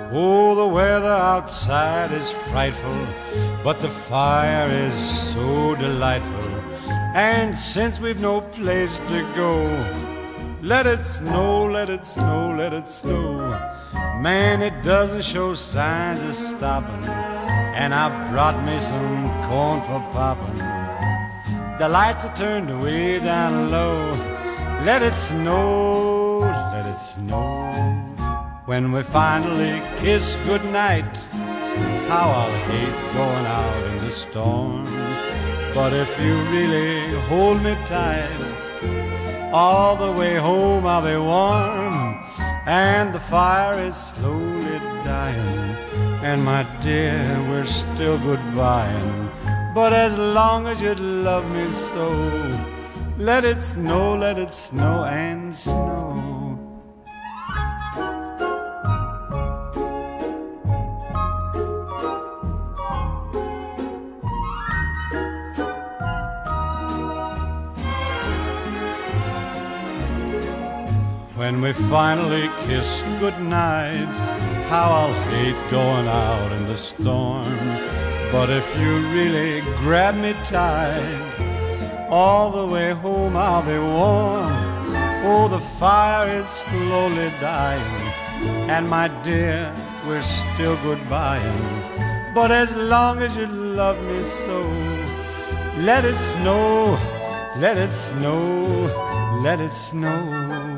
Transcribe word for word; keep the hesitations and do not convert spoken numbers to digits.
Oh, the weather outside is frightful, but the fire is so delightful. And since we've no place to go, let it snow, let it snow, let it snow. Man, it doesn't show signs of stopping, and I brought me some corn for popping. The lights are turned way down low. Let it snow, let it snow. When we finally kiss goodnight, how I'll hate going out in the storm. But if you really hold me tight, all the way home I'll be warm. And the fire is slowly dying, and my dear, we're still goodbying. But as long as you love me so, let it snow, let it snow and snow. When we finally kiss goodnight, how I'll hate going out in the storm. But if you really grab me tight, all the way home I'll be warm. Oh, the fire is slowly dying, and my dear, we're still goodbying. But as long as you love me so, let it snow, let it snow, let it snow.